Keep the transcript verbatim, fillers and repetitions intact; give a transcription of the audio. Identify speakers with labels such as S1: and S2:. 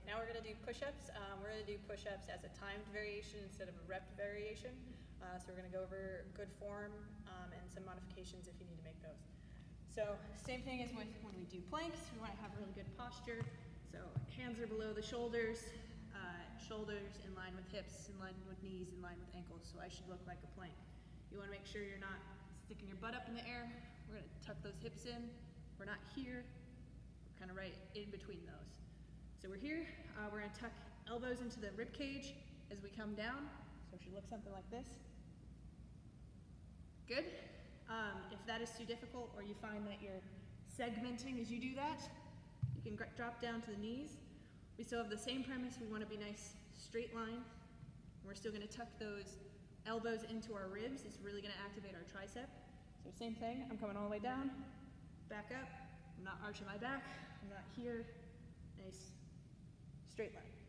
S1: now we're going to do push-ups. Um, we're going to do push-ups as a timed variation instead of a rep variation. Uh, so we're going to go over good form um, and some modifications if you need to make those. So same thing as with when we do planks, we want to have really good posture. So hands are below the shoulders, uh, shoulders in line with hips, in line with knees, in line with ankles. So I should look like a plank. You want to make sure you're not sticking your butt up in the air. We're going to tuck those hips in. We're not here. We're kind of right in between those. So we're here, uh, we're gonna tuck elbows into the rib cage as we come down. So it should look something like this. Good. Um, if that is too difficult or you find that you're segmenting as you do that, you can drop down to the knees. We still have the same premise. We wanna be nice, straight line. We're still gonna tuck those elbows into our ribs. It's really gonna activate our tricep. So same thing, I'm coming all the way down, back up. I'm not arching my back, I'm not here. Nice, straight line.